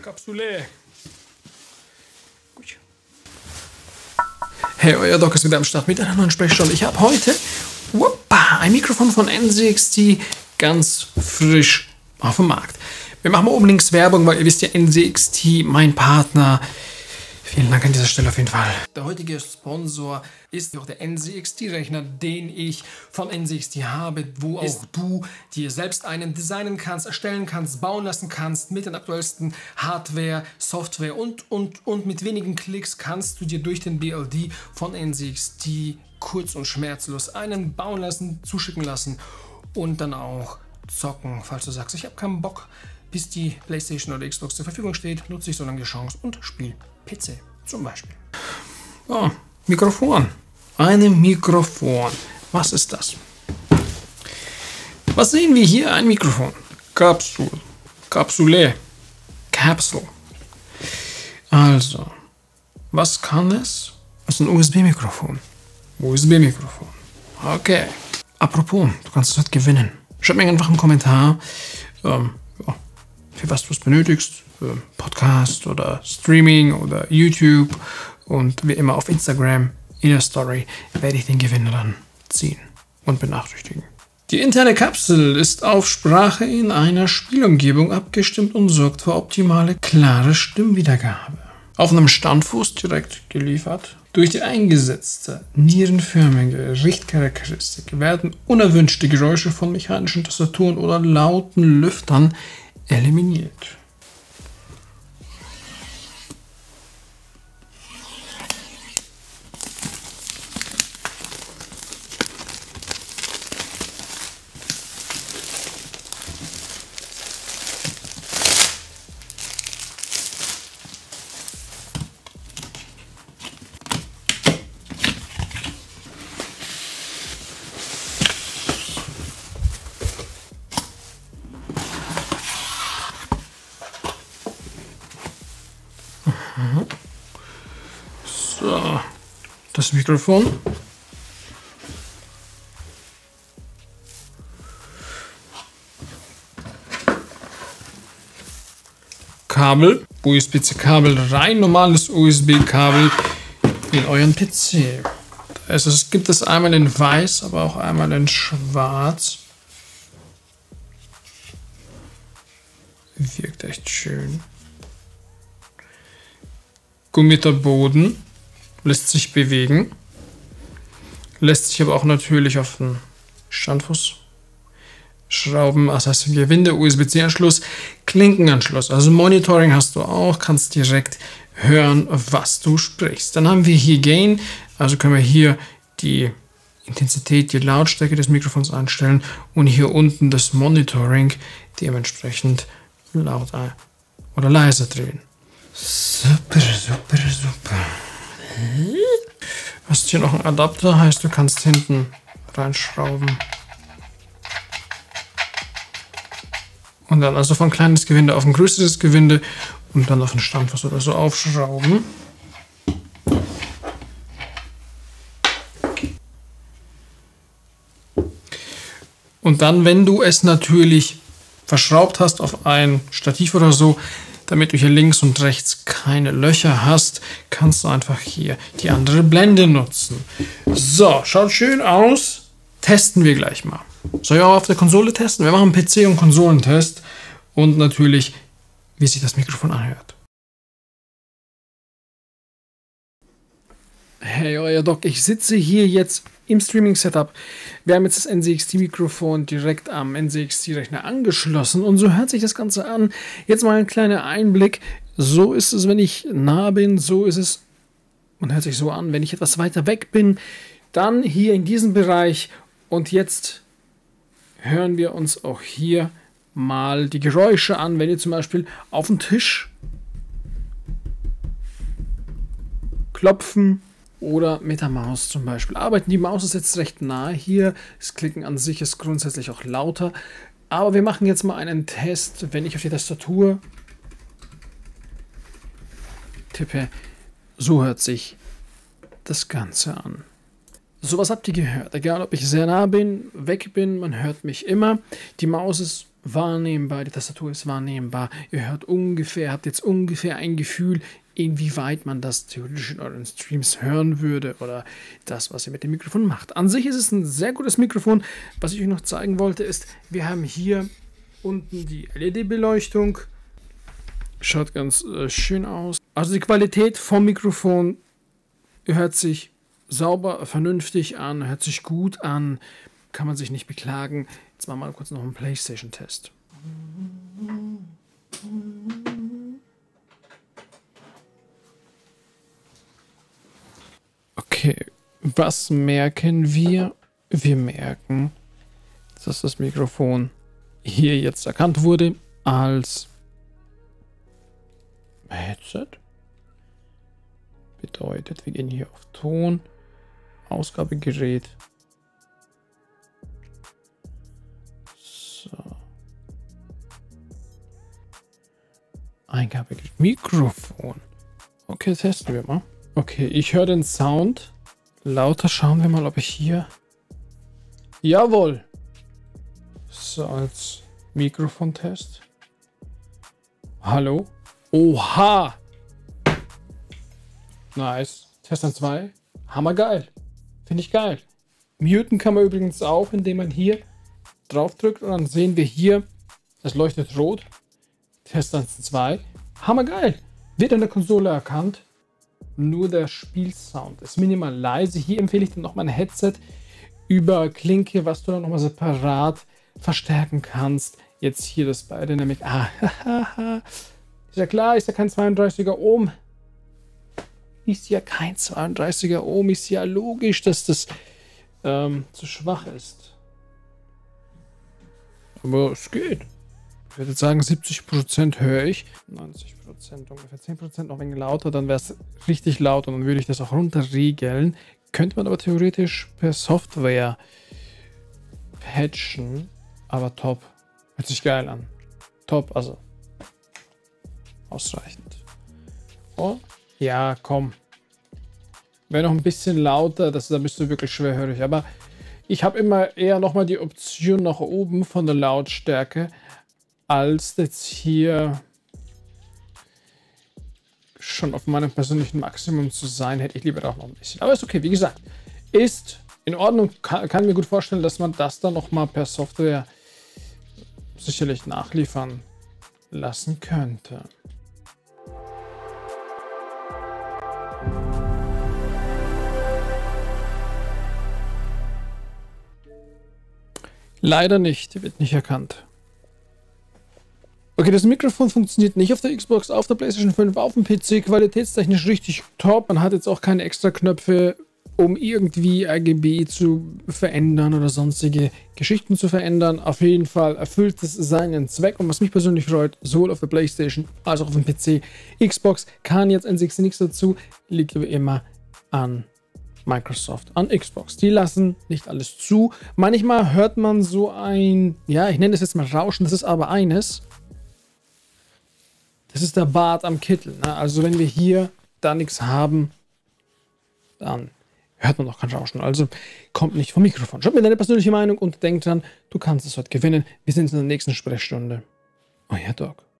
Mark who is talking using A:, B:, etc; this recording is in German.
A: Kapsule. Gut. Hey, euer Doc ist wieder am Start mit einer neuen Sprechstunde. Ich habe heute ein Mikrofon von NZXT ganz frisch auf dem Markt. Wir machen mal oben links Werbung, weil ihr wisst ja, NZXT, mein Partner. Vielen Dank an dieser Stelle auf jeden Fall. Der heutige Sponsor ist auch der NZXT-Rechner, den ich von NZXT habe, wo auch du dir selbst einen designen kannst, erstellen kannst, bauen lassen kannst, mit den aktuellsten Hardware, Software und mit wenigen Klicks kannst du dir durch den BLD von NZXT kurz und schmerzlos einen bauen lassen, zuschicken lassen und dann auch zocken. Falls du sagst, ich habe keinen Bock, bis die PlayStation oder Xbox zur Verfügung steht, nutze ich so lange die Chance und spiele PC zum Beispiel. Oh, Mikrofon. Ein Mikrofon. Was ist das? Was sehen wir hier? Ein Mikrofon. Kapsule. Capsule. Also, was kann es? Das ist ein USB-Mikrofon. USB-Mikrofon. Okay. Apropos, du kannst es heute gewinnen. Schreib mir einfach einen Kommentar, für was du es benötigst. Podcast oder Streaming oder YouTube und wie immer auf Instagram in der Story werde ich den Gewinner dann ziehen und benachrichtigen. Die interne Kapsel ist auf Sprache in einer Spielumgebung abgestimmt und sorgt für optimale, klare Stimmwiedergabe. Auf einem Standfuß direkt geliefert. Durch die eingesetzte nierenförmige Richtcharakteristik werden unerwünschte Geräusche von mechanischen Tastaturen oder lauten Lüftern eliminiert. So, das Mikrofon. Kabel, USB-C-Kabel rein, normales USB-Kabel in euren PC. Also es gibt es einmal in weiß, aber auch einmal in schwarz. Wirkt echt schön. Gummierter Boden, lässt sich bewegen, lässt sich aber auch natürlich auf den Standfuß schrauben, das heißt Gewinde, USB-C-Anschluss, Klinkenanschluss, also Monitoring hast du auch, kannst direkt hören, was du sprichst. Dann haben wir hier Gain, also können wir hier die Intensität, die Lautstärke des Mikrofons einstellen und hier unten das Monitoring dementsprechend laut oder leise drehen. Super. Hast hier noch einen Adapter, heißt du kannst hinten reinschrauben. Und dann also von kleines Gewinde auf ein größeres Gewinde und dann auf den Standfuß oder so aufschrauben. Und dann, wenn du es natürlich verschraubt hast auf ein Stativ oder so, damit du hier links und rechts keine Löcher hast, kannst du einfach hier die andere Blende nutzen. So, schaut schön aus. Testen wir gleich mal. Soll ich auch auf der Konsole testen? Wir machen einen PC- und Konsolentest und natürlich, wie sich das Mikrofon anhört. Hey, euer Doc, ich sitze hier jetzt im Streaming-Setup. Wir haben jetzt das NZXT-Mikrofon direkt am NZXT-Rechner angeschlossen und so hört sich das Ganze an. Jetzt mal ein kleiner Einblick. So ist es, wenn ich nah bin, so ist es und hört sich so an, wenn ich etwas weiter weg bin. Dann hier in diesem Bereich und jetzt hören wir uns auch hier mal die Geräusche an, wenn ihr zum Beispiel auf den Tisch klopfen oder mit der Maus zum Beispiel arbeiten. Die Maus ist jetzt recht nahe hier. Das Klicken an sich ist grundsätzlich auch lauter. Aber wir machen jetzt mal einen Test, wenn ich auf die Tastatur tippe. So hört sich das Ganze an. So, was habt ihr gehört? Egal, ob ich sehr nah bin, weg bin, man hört mich immer. Die Maus ist wahrnehmbar, die Tastatur ist wahrnehmbar. Ihr hört ungefähr, habt jetzt ungefähr ein Gefühl, inwieweit man das theoretisch in euren Streams hören würde oder das, was ihr mit dem Mikrofon macht. An sich ist es ein sehr gutes Mikrofon. Was ich euch noch zeigen wollte, ist, wir haben hier unten die LED-Beleuchtung. Schaut ganz schön aus. Also die Qualität vom Mikrofon hört sich sauber, vernünftig an, hört sich gut an, kann man sich nicht beklagen. Jetzt machen wir mal kurz noch einen PlayStation-Test. Okay, was merken wir? Wir merken, dass das Mikrofon hier jetzt erkannt wurde als Headset. Bedeutet, wir gehen hier auf Ton, Ausgabegerät. So. Eingabegerät, Mikrofon. Okay, testen wir mal. Okay, ich höre den Sound lauter. Schauen wir mal, ob ich hier... Jawohl! So, als Mikrofontest. Hallo? Oha! Nice. Test an 2. Hammergeil. Finde ich geil. Muten kann man übrigens auch, indem man hier drauf drückt und dann sehen wir hier, das leuchtet rot. Test an 2. Hammergeil. Wird an der Konsole erkannt. Nur der Spielsound ist minimal leise. Hier empfehle ich dann nochmal ein Headset über Klinke, was du dann nochmal separat verstärken kannst. Jetzt hier das bei Dynamic. Ist ja klar, ist ja kein 32er Ohm. Ist ja kein 32er Ohm. Ist ja logisch, dass das zu schwach ist. Aber es geht. Ich würde sagen, 70% höre ich, 90%, ungefähr 10% noch ein wenig lauter, dann wäre es richtig laut und dann würde ich das auch runterregeln. Könnte man aber theoretisch per Software patchen, aber top. Hört sich geil an. Top, also ausreichend. Oh, ja, komm. Wäre noch ein bisschen lauter, da bist du wirklich schwerhörig, aber ich habe immer eher nochmal die Option nach oben von der Lautstärke, als jetzt hier schon auf meinem persönlichen Maximum zu sein, hätte ich lieber auch noch ein bisschen. Aber ist okay, wie gesagt, ist in Ordnung. Kann mir gut vorstellen, dass man das dann nochmal per Software sicherlich nachliefern lassen könnte. Leider nicht, wird nicht erkannt. Okay, das Mikrofon funktioniert nicht auf der Xbox, auf der PlayStation 5, auf dem PC, qualitätstechnisch richtig top. Man hat jetzt auch keine extra Knöpfe, um irgendwie RGB zu verändern oder sonstige Geschichten zu verändern. Auf jeden Fall erfüllt es seinen Zweck. Und was mich persönlich freut, sowohl auf der PlayStation als auch auf dem PC. Xbox kann jetzt N6 nichts dazu, liegt aber immer an Microsoft, an Xbox. Die lassen nicht alles zu. Manchmal hört man so ein, ja, ich nenne das jetzt mal Rauschen, das ist aber eines. Das ist der Bart am Kittel. Ne? Also wenn wir hier da nichts haben, dann hört man noch kein Rauschen. Also kommt nicht vom Mikrofon. Schreibt mir deine persönliche Meinung und denkt dran, du kannst es heute gewinnen. Wir sind in der nächsten Sprechstunde. Euer Doc.